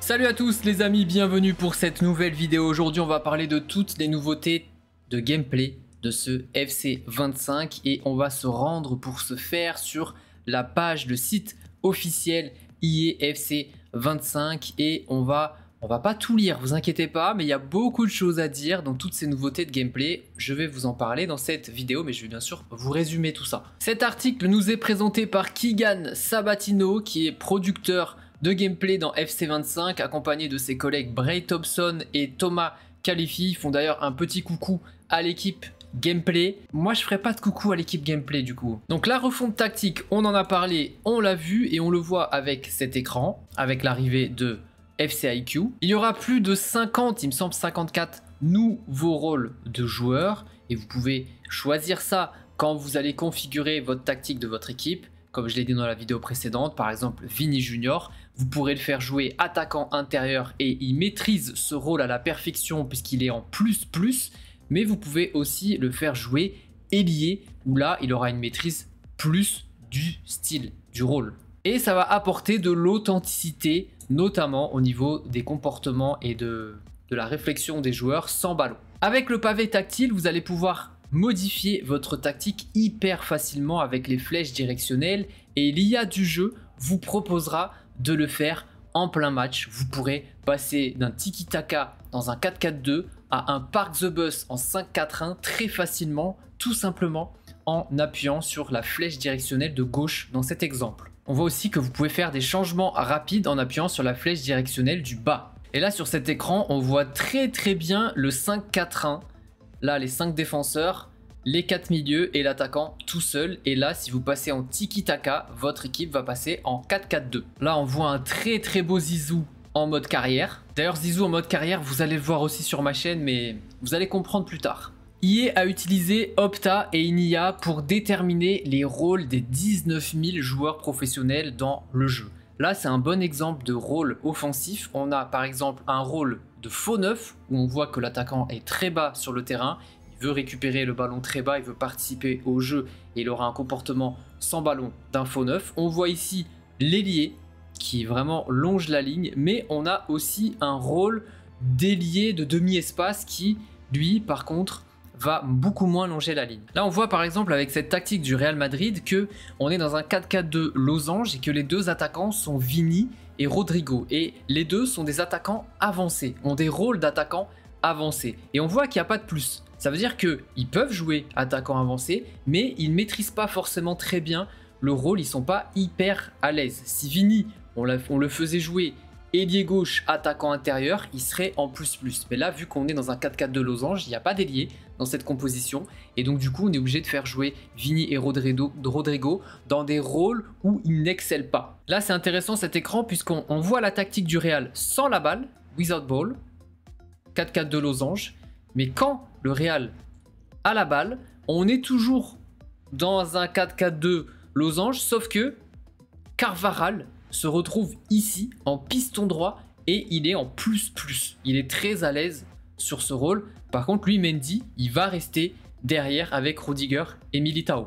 Salut à tous les amis, bienvenue pour cette nouvelle vidéo. Aujourd'hui on va parler de toutes les nouveautés de gameplay de ce FC 25 et on va se rendre pour ce faire sur la page, le site officiel EA FC 25 et on va pas tout lire, vous inquiétez pas, mais il y a beaucoup de choses à dire dans toutes ces nouveautés de gameplay. Je vais vous en parler dans cette vidéo, mais je vais bien sûr vous résumer tout ça. Cet article nous est présenté par Keegan Sabatino, qui est producteur de gameplay dans FC 25, accompagné de ses collègues Bray Thompson et Thomas Khalifi. Ils font d'ailleurs un petit coucou à l'équipe gameplay. Moi je ferai pas de coucou à l'équipe gameplay du coup. Donc la refonte tactique, on en a parlé, on l'a vu et on le voit avec cet écran, avec l'arrivée de FC IQ. Il y aura plus de 50, il me semble 54 nouveaux rôles de joueurs et vous pouvez choisir ça quand vous allez configurer votre tactique de votre équipe. Comme je l'ai dit dans la vidéo précédente, par exemple Vini Junior, vous pourrez le faire jouer attaquant intérieur et il maîtrise ce rôle à la perfection puisqu'il est en plus, mais vous pouvez aussi le faire jouer ailier où là il aura une maîtrise plus du style, du rôle. Et ça va apporter de l'authenticité, notamment au niveau des comportements et de la réflexion des joueurs sans ballon. Avec le pavé tactile, vous allez pouvoir modifier votre tactique hyper facilement avec les flèches directionnelles et l'IA du jeu vous proposera de le faire en plein match. Vous pourrez passer d'un tiki-taka dans un 4-4-2 à un Park the Bus en 5-4-1 très facilement, tout simplement en appuyant sur la flèche directionnelle de gauche dans cet exemple. On voit aussi que vous pouvez faire des changements rapides en appuyant sur la flèche directionnelle du bas. Et là sur cet écran on voit très bien le 5-4-1. Là, les 5 défenseurs, les 4 milieux et l'attaquant tout seul. Et là, si vous passez en tiki-taka, votre équipe va passer en 4-4-2. Là, on voit un très beau Zizou en mode carrière. D'ailleurs, Zizou en mode carrière, vous allez le voir aussi sur ma chaîne, mais vous allez comprendre plus tard. EA a utilisé Opta et Inia pour déterminer les rôles des 19 000 joueurs professionnels dans le jeu. Là, c'est un bon exemple de rôle offensif. On a par exemple un rôle de faux neuf où on voit que l'attaquant est très bas sur le terrain. Il veut récupérer le ballon très bas, il veut participer au jeu et il aura un comportement sans ballon d'un faux neuf. On voit ici l'ailier qui vraiment longe la ligne, mais on a aussi un rôle d'ailier de demi-espace qui, lui, par contre, va beaucoup moins longer la ligne. Là on voit par exemple avec cette tactique du Real Madrid que on est dans un 4-4-2 losange et que les deux attaquants sont Vini et Rodrigo et les deux sont des attaquants avancés, ont des rôles d'attaquants avancés et on voit qu'il n'y a pas de plus. Ça veut dire qu'ils peuvent jouer attaquant avancé mais ils ne maîtrisent pas forcément très bien le rôle, ils sont pas hyper à l'aise. Si Vini on le faisait jouer ailier gauche, attaquant intérieur, il serait en plus. Mais là, vu qu'on est dans un 4-4-2 losange, il n'y a pas d'ailier dans cette composition. Et donc, du coup, on est obligé de faire jouer Vini et Rodrigo dans des rôles où ils n'excellent pas. Là, c'est intéressant cet écran puisqu'on voit la tactique du Real sans la balle, without ball, 4-4-2 losange. Mais quand le Real a la balle, on est toujours dans un 4-4-2 losange, sauf que Carvajal se retrouve ici en piston droit et il est en plus. Il est très à l'aise sur ce rôle. Par contre, lui, Mendy, il va rester derrière avec Rudiger et Militao.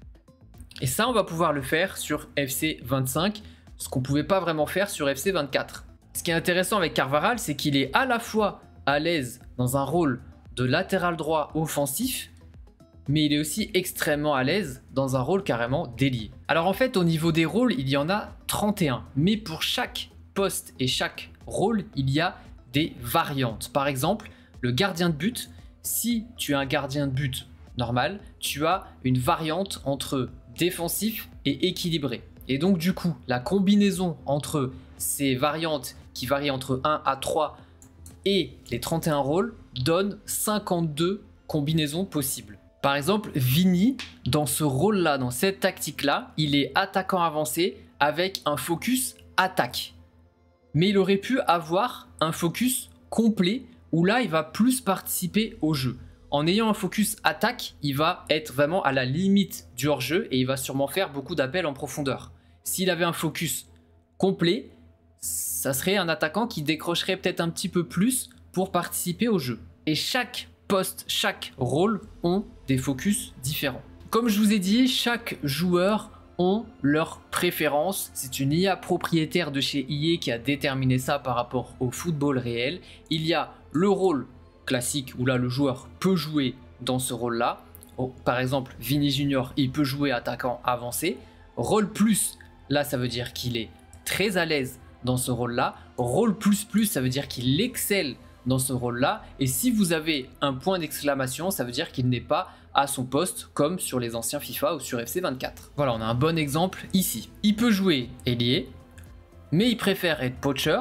Et ça, on va pouvoir le faire sur FC 25, ce qu'on ne pouvait pas vraiment faire sur FC 24. Ce qui est intéressant avec Carvajal, c'est qu'il est à la fois à l'aise dans un rôle de latéral droit offensif, mais il est aussi extrêmement à l'aise dans un rôle carrément d'ailier. Alors en fait, au niveau des rôles, il y en a 31, mais pour chaque poste et chaque rôle, il y a des variantes. Par exemple, le gardien de but, si tu es un gardien de but normal, tu as une variante entre défensif et équilibré. Et donc du coup, la combinaison entre ces variantes qui varient entre 1 à 3 et les 31 rôles donne 52 combinaisons possibles. Par exemple, Vini, dans ce rôle-là, dans cette tactique-là, il est attaquant avancé avec un focus attaque. Mais il aurait pu avoir un focus complet où là, il va plus participer au jeu. En ayant un focus attaque, il va être vraiment à la limite du hors-jeu et il va sûrement faire beaucoup d'appels en profondeur. S'il avait un focus complet, ça serait un attaquant qui décrocherait peut-être un petit peu plus pour participer au jeu. Et chaque poste, chaque rôle ont des focus différents. Comme je vous ai dit, chaque joueur ont leurs préférences. C'est une IA propriétaire de chez EA qui a déterminé ça par rapport au football réel. Il y a le rôle classique où là le joueur peut jouer dans ce rôle-là. Oh, par exemple, Vini Junior, il peut jouer attaquant avancé. Rôle plus, là ça veut dire qu'il est très à l'aise dans ce rôle-là. Rôle plus, ça veut dire qu'il excelle dans ce rôle-là. Et si vous avez un point d'exclamation, ça veut dire qu'il n'est pas à son poste comme sur les anciens FIFA ou sur FC 24. Voilà, on a un bon exemple ici. Il peut jouer ailier, mais il préfère être poacher.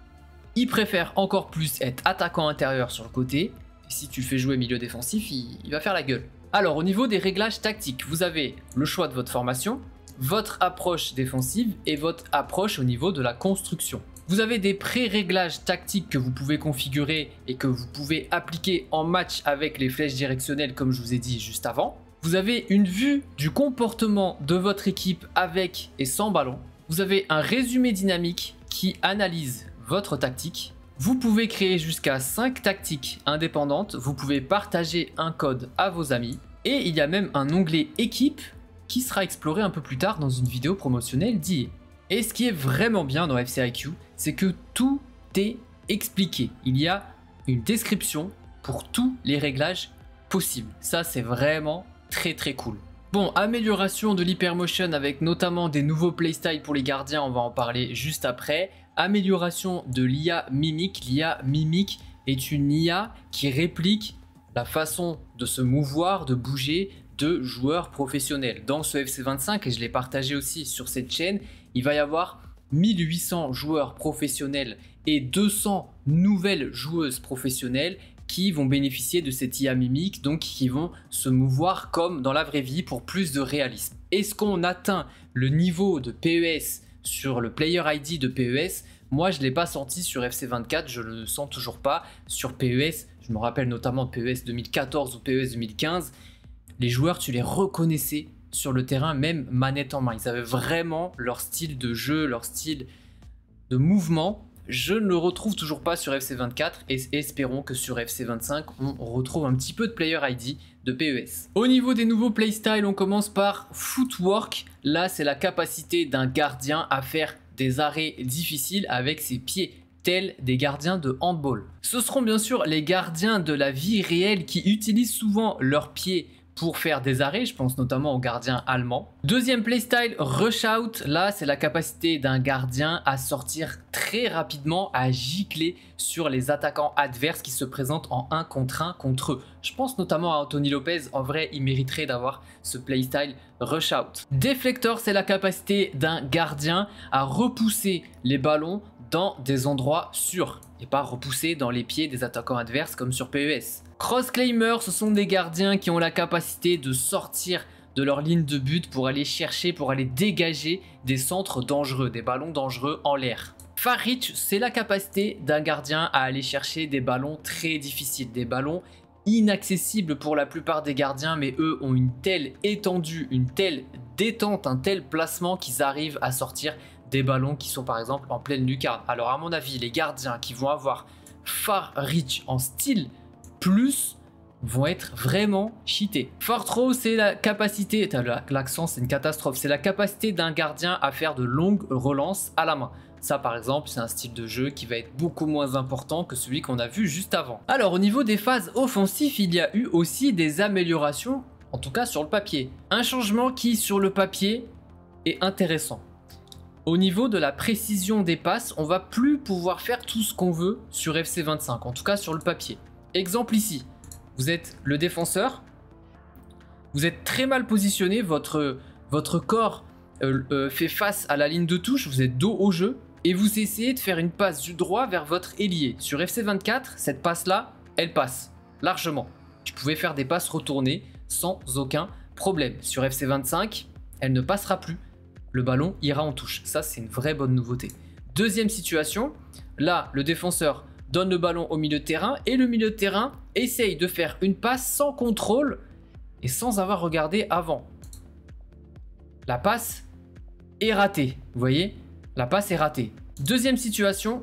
Il préfère encore plus être attaquant intérieur sur le côté. Et si tu fais jouer milieu défensif, il va faire la gueule. Alors au niveau des réglages tactiques, vous avez le choix de votre formation, votre approche défensive et votre approche au niveau de la construction. Vous avez des pré-réglages tactiques que vous pouvez configurer et que vous pouvez appliquer en match avec les flèches directionnelles comme je vous ai dit juste avant. Vous avez une vue du comportement de votre équipe avec et sans ballon. Vous avez un résumé dynamique qui analyse votre tactique. Vous pouvez créer jusqu'à 5 tactiques indépendantes. Vous pouvez partager un code à vos amis. Et il y a même un onglet équipe qui sera exploré un peu plus tard dans une vidéo promotionnelle d'EA. Et ce qui est vraiment bien dans FC IQ, c'est que tout est expliqué. Il y a une description pour tous les réglages possibles. Ça, c'est vraiment très cool. Bon, amélioration de l'hypermotion avec notamment des nouveaux playstyles pour les gardiens, on va en parler juste après. Amélioration de l'IA Mimic. L'IA Mimic est une IA qui réplique la façon de se mouvoir, de bouger de joueurs professionnels. Dans ce FC25, et je l'ai partagé aussi sur cette chaîne, il va y avoir 1800 joueurs professionnels et 200 nouvelles joueuses professionnelles qui vont bénéficier de cette IA Mimic, donc qui vont se mouvoir comme dans la vraie vie pour plus de réalisme. Est-ce qu'on atteint le niveau de PES sur le Player ID de PES? Moi, je ne l'ai pas senti sur FC24, je ne le sens toujours pas. Sur PES, je me rappelle notamment PES 2014 ou PES 2015, les joueurs, tu les reconnaissais sur le terrain, même manette en main. Ils avaient vraiment leur style de jeu, leur style de mouvement. Je ne le retrouve toujours pas sur FC24 et espérons que sur FC25, on retrouve un petit peu de Player ID de PES. Au niveau des nouveaux playstyles, on commence par Footwork. Là, c'est la capacité d'un gardien à faire des arrêts difficiles avec ses pieds, tels des gardiens de handball. Ce seront bien sûr les gardiens de la vie réelle qui utilisent souvent leurs pieds pour faire des arrêts, je pense notamment aux gardiens allemands. Deuxième playstyle, Rush Out. Là, c'est la capacité d'un gardien à sortir très rapidement, à gicler sur les attaquants adverses qui se présentent en 1 contre 1 contre eux. Je pense notamment à Anthony Lopez. En vrai, il mériterait d'avoir ce playstyle Rush Out. Deflector, c'est la capacité d'un gardien à repousser les ballons dans des endroits sûrs et pas repousser dans les pieds des attaquants adverses comme sur PES. Cross-claimer, ce sont des gardiens qui ont la capacité de sortir de leur ligne de but pour aller chercher, pour aller dégager des centres dangereux, des ballons dangereux en l'air. Far Reach, c'est la capacité d'un gardien à aller chercher des ballons très difficiles, des ballons inaccessibles pour la plupart des gardiens, mais eux ont une telle étendue, une telle détente, un tel placement qu'ils arrivent à sortir des ballons qui sont par exemple en pleine lucarne. Alors à mon avis, les gardiens qui vont avoir Far Reach en style plus vont être vraiment cheatés. Far Throw, c'est la capacité, l'accent c'est une catastrophe, c'est la capacité d'un gardien à faire de longues relances à la main. Ça par exemple, c'est un style de jeu qui va être beaucoup moins important que celui qu'on a vu juste avant. Alors au niveau des phases offensives, il y a eu aussi des améliorations, en tout cas sur le papier. Un changement qui sur le papier est intéressant. Au niveau de la précision des passes, on va plus pouvoir faire tout ce qu'on veut sur FC25, en tout cas sur le papier. Exemple ici, vous êtes le défenseur, vous êtes très mal positionné, votre corps fait face à la ligne de touche, vous êtes dos au jeu et vous essayez de faire une passe du droit vers votre ailier. Sur FC24, cette passe-là, elle passe largement. Tu pouvais faire des passes retournées sans aucun problème. Sur FC25, elle ne passera plus. Le ballon ira en touche. Ça, c'est une vraie bonne nouveauté. Deuxième situation, là, le défenseur donne le ballon au milieu de terrain et le milieu de terrain essaye de faire une passe sans contrôle et sans avoir regardé avant. La passe est ratée. Vous voyez, la passe est ratée. Deuxième situation,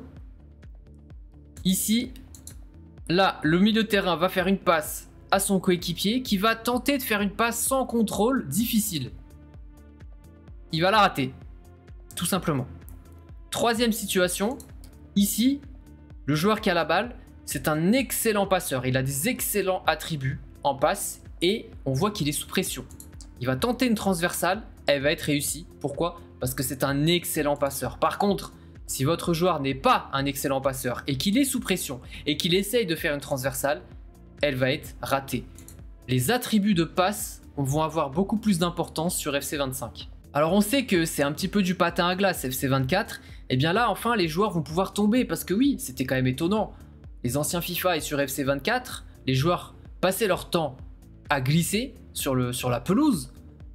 ici, là, le milieu de terrain va faire une passe à son coéquipier qui va tenter de faire une passe sans contrôle difficile. il va la rater. Tout simplement. Troisième situation, ici, le joueur qui a la balle, c'est un excellent passeur. Il a des excellents attributs en passe et on voit qu'il est sous pression. Il va tenter une transversale, elle va être réussie. Pourquoi? Parce que c'est un excellent passeur. Par contre, si votre joueur n'est pas un excellent passeur et qu'il est sous pression et qu'il essaye de faire une transversale, elle va être ratée. Les attributs de passe vont avoir beaucoup plus d'importance sur FC25. Alors on sait que c'est un petit peu du patin à glace FC24, et bien là enfin les joueurs vont pouvoir tomber parce que oui, c'était quand même étonnant. Les anciens FIFA et sur FC24, les joueurs passaient leur temps à glisser sur la pelouse,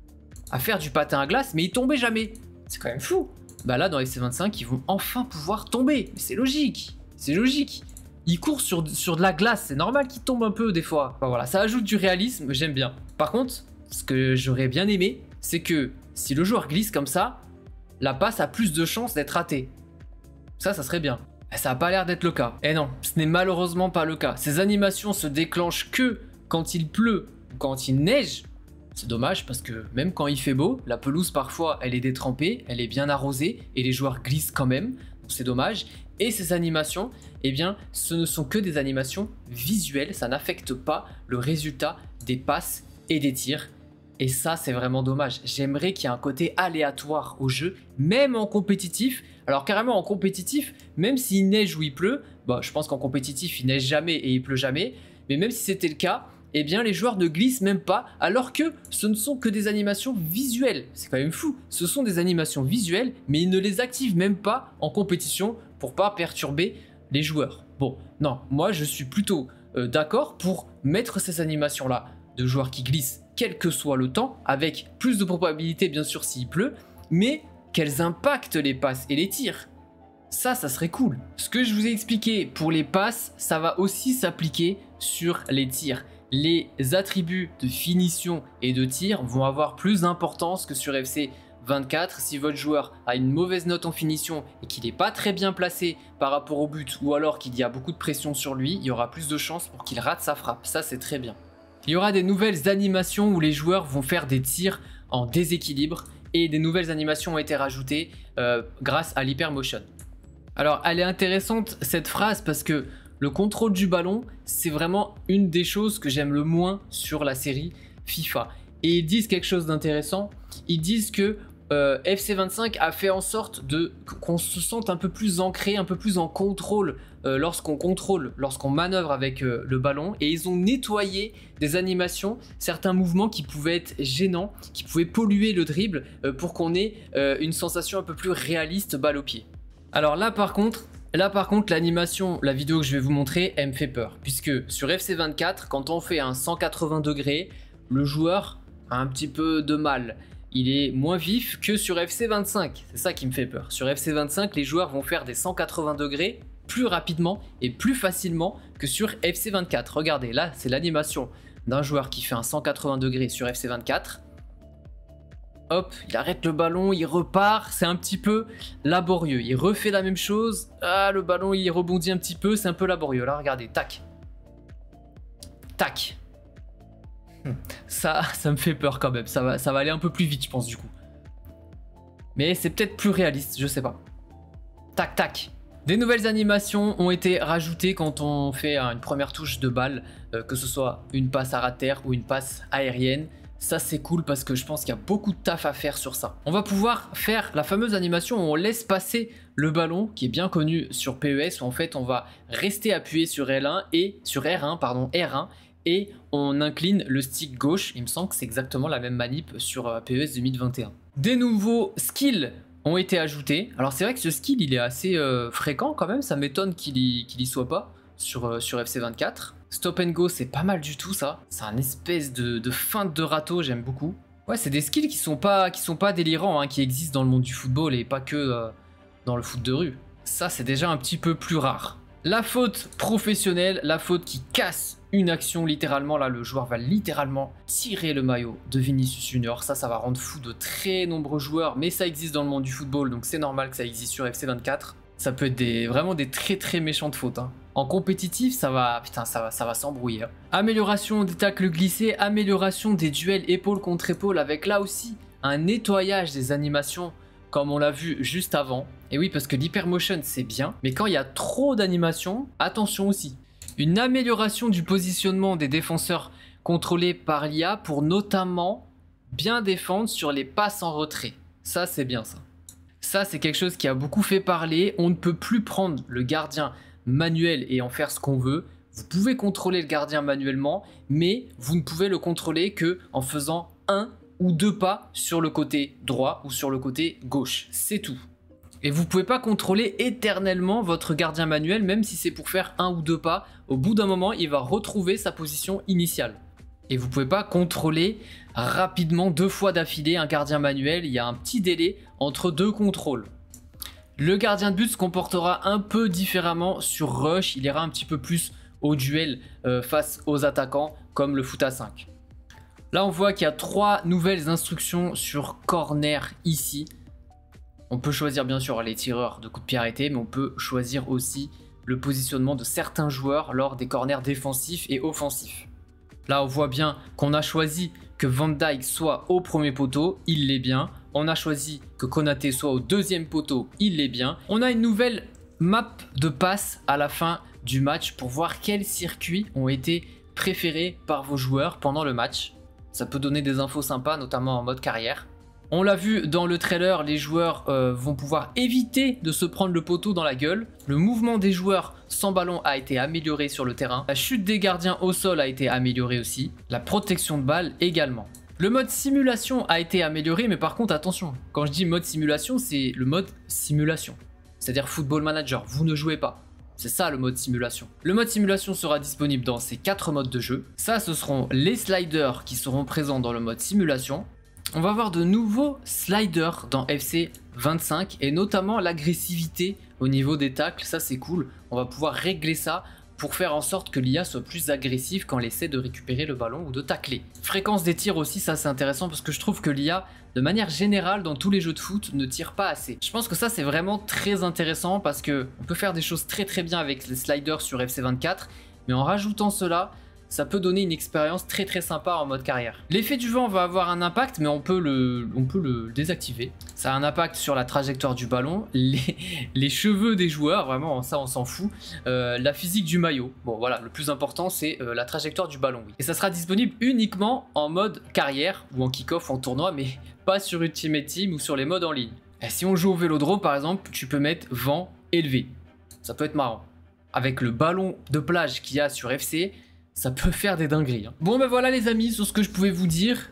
à faire du patin à glace, mais ils tombaient jamais. C'est quand même fou. Bah là dans FC25, ils vont enfin pouvoir tomber, mais c'est logique, c'est logique. Ils courent sur de la glace, c'est normal qu'ils tombent un peu des fois. Enfin, voilà, ça ajoute du réalisme, j'aime bien. Par contre, ce que j'aurais bien aimé, c'est que si le joueur glisse comme ça, la passe a plus de chances d'être ratée. Ça serait bien. Ça n'a pas l'air d'être le cas. Et non, ce n'est malheureusement pas le cas. Ces animations se déclenchent que quand il pleut ou quand il neige. C'est dommage parce que même quand il fait beau, la pelouse parfois elle est détrempée, elle est bien arrosée et les joueurs glissent quand même. Donc c'est dommage. Et ces animations, eh bien, ce ne sont que des animations visuelles. Ça n'affecte pas le résultat des passes et des tirs. Et ça, c'est vraiment dommage. J'aimerais qu'il y ait un côté aléatoire au jeu, même en compétitif. Alors carrément en compétitif, même s'il neige ou il pleut, bah, je pense qu'en compétitif, il neige jamais et il pleut jamais. Mais même si c'était le cas, eh bien les joueurs ne glissent même pas, alors que ce ne sont que des animations visuelles. C'est quand même fou. Ce sont des animations visuelles, mais ils ne les activent même pas en compétition pour pas perturber les joueurs. Bon, non, moi je suis plutôt d'accord pour mettre ces animations-là de joueurs qui glissent, quel que soit le temps, avec plus de probabilité bien sûr s'il pleut, mais qu'elles impactent les passes et les tirs. Ça serait cool. Ce que je vous ai expliqué pour les passes, ça va aussi s'appliquer sur les tirs. Les attributs de finition et de tir vont avoir plus d'importance que sur FC24. Si votre joueur a une mauvaise note en finition et qu'il n'est pas très bien placé par rapport au but, ou alors qu'il y a beaucoup de pression sur lui, il y aura plus de chances pour qu'il rate sa frappe. Ça, c'est très bien. Il y aura des nouvelles animations où les joueurs vont faire des tirs en déséquilibre et des nouvelles animations ont été rajoutées grâce à l'hypermotion. Alors, elle est intéressante cette phrase parce que le contrôle du ballon, c'est vraiment une des choses que j'aime le moins sur la série FIFA. Et ils disent quelque chose d'intéressant. Ils disent que FC25 a fait en sorte qu'on se sente un peu plus ancré, un peu plus en contrôle lorsqu'on manœuvre avec le ballon. Et ils ont nettoyé des animations, certains mouvements qui pouvaient être gênants, qui pouvaient polluer le dribble pour qu'on ait une sensation un peu plus réaliste balle au pied. Alors là par contre, l'animation, la vidéo que je vais vous montrer, elle me fait peur. Puisque sur FC24, quand on fait un 180 degrés, le joueur a un petit peu de mal. Il est moins vif que sur FC25. C'est ça qui me fait peur. Sur FC25, les joueurs vont faire des 180 degrés plus rapidement et plus facilement que sur FC24. Regardez, là, c'est l'animation d'un joueur qui fait un 180 degrés sur FC24. Hop, il arrête le ballon, il repart, c'est un petit peu laborieux. Il refait la même chose. Ah, le ballon, il rebondit un petit peu, c'est un peu laborieux. Là, regardez, tac. Tac. Ça me fait peur quand même. Ça va aller un peu plus vite, je pense, du coup. Mais c'est peut-être plus réaliste, je sais pas. Tac, tac. Des nouvelles animations ont été rajoutées quand on fait une première touche de balle, que ce soit une passe à ras de terre ou une passe aérienne. Ça c'est cool parce que je pense qu'il y a beaucoup de taf à faire sur ça. On va pouvoir faire la fameuse animation où on laisse passer le ballon, qui est bien connu sur PES, où en fait on va rester appuyé sur R1 et sur R1 et on incline le stick gauche. Il me semble que c'est exactement la même manip sur PES 2021. Des nouveaux skills ont été ajoutés. Alors c'est vrai que ce skill il est assez fréquent quand même, ça m'étonne qu'il y soit pas sur FC24. Stop and go, c'est pas mal du tout ça. C'est un espèce de feinte de râteau, j'aime beaucoup. Ouais, c'est des skills qui sont pas délirants, hein, qui existent dans le monde du football et pas que dans le foot de rue. Ça, c'est déjà un petit peu plus rare. La faute professionnelle, la faute qui casse une action littéralement. Là, le joueur va littéralement tirer le maillot de Vinicius Junior. Ça va rendre fou de très nombreux joueurs, mais ça existe dans le monde du football, donc c'est normal que ça existe sur FC24. Ça peut être vraiment des très méchantes fautes, hein. En compétitif, ça va s'embrouiller. Hein. Amélioration des tacles glissés, amélioration des duels épaule contre épaule avec là aussi un nettoyage des animations comme on l'a vu juste avant. Et oui, parce que l'hypermotion c'est bien, mais quand il y a trop d'animations, attention aussi. Une amélioration du positionnement des défenseurs contrôlés par l'IA pour notamment bien défendre sur les passes en retrait. Ça c'est bien ça. Ça c'est quelque chose qui a beaucoup fait parler. On ne peut plus prendre le gardien manuel et en faire ce qu'on veut. Vous pouvez contrôler le gardien manuellement, mais vous ne pouvez le contrôler que en faisant un ou deux pas sur le côté droit ou sur le côté gauche. C'est tout. Et vous ne pouvez pas contrôler éternellement votre gardien manuel, même si c'est pour faire un ou deux pas. Au bout d'un moment, il va retrouver sa position initiale. Et vous ne pouvez pas contrôler rapidement 2 fois d'affilée un gardien manuel. Il y a un petit délai entre 2 contrôles. Le gardien de but se comportera un peu différemment sur Rush. Il ira un petit peu plus au duel face aux attaquants comme le foot à 5. Là on voit qu'il y a 3 nouvelles instructions sur corner ici. On peut choisir bien sûr les tireurs de coups de pied arrêtés, mais on peut choisir aussi le positionnement de certains joueurs lors des corners défensifs et offensifs. Là on voit bien qu'on a choisi que Van Dijk soit au premier poteau, il l'est bien. On a choisi que Konaté soit au deuxième poteau, il l'est bien. On a une nouvelle map de passe à la fin du match pour voir quels circuits ont été préférés par vos joueurs pendant le match. Ça peut donner des infos sympas, notamment en mode carrière. On l'a vu dans le trailer, les joueurs vont pouvoir éviter de se prendre le poteau dans la gueule. Le mouvement des joueurs sans ballon a été amélioré sur le terrain. La chute des gardiens au sol a été améliorée aussi. La protection de balle également. Le mode simulation a été amélioré, mais par contre attention, quand je dis mode simulation, c'est le mode simulation. C'est-à-dire Football Manager, vous ne jouez pas. C'est ça le mode simulation. Le mode simulation sera disponible dans ces 4 modes de jeu. Ça, ce seront les sliders qui seront présents dans le mode simulation. On va avoir de nouveaux sliders dans FC 25 et notamment l'agressivité au niveau des tacles. Ça, c'est cool. On va pouvoir régler ça pour faire en sorte que l'IA soit plus agressive quand elle essaie de récupérer le ballon ou de tacler. Fréquence des tirs aussi, ça c'est intéressant parce que je trouve que l'IA, de manière générale, dans tous les jeux de foot, ne tire pas assez. Je pense que ça c'est vraiment très intéressant parce que on peut faire des choses très très bien avec les sliders sur FC24, mais en rajoutant cela, ça peut donner une expérience très très sympa en mode carrière. L'effet du vent va avoir un impact, mais on peut le désactiver. Ça a un impact sur la trajectoire du ballon, les cheveux des joueurs, vraiment ça on s'en fout. La physique du maillot, bon voilà, le plus important c'est la trajectoire du ballon. Oui. Et ça sera disponible uniquement en mode carrière ou en kick-off en tournoi, mais pas sur Ultimate Team ou sur les modes en ligne. Et si on joue au Vélodrome par exemple, tu peux mettre vent élevé. Ça peut être marrant. Avec le ballon de plage qu'il y a sur FC, ça peut faire des dingueries. Bon ben voilà les amis, sur ce que je pouvais vous dire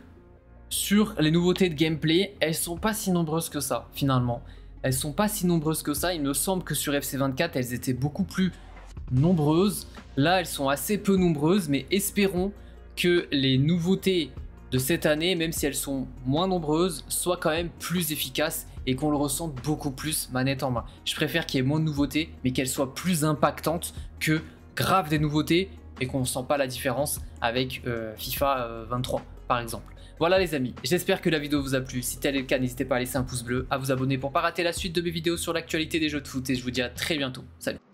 sur les nouveautés de gameplay. Elles sont pas si nombreuses que ça finalement. Elles sont pas si nombreuses que ça. Il me semble que sur FC24 elles étaient beaucoup plus nombreuses. Là elles sont assez peu nombreuses, mais espérons que les nouveautés de cette année, même si elles sont moins nombreuses, soient quand même plus efficaces et qu'on le ressente beaucoup plus manette en main. Je préfère qu'il y ait moins de nouveautés, mais qu'elles soient plus impactantes que grave des nouveautés et qu'on ne sent pas la différence avec FIFA 23 par exemple. Voilà les amis, j'espère que la vidéo vous a plu. Si tel est le cas, n'hésitez pas à laisser un pouce bleu, à vous abonner pour ne pas rater la suite de mes vidéos sur l'actualité des jeux de foot et je vous dis à très bientôt. Salut.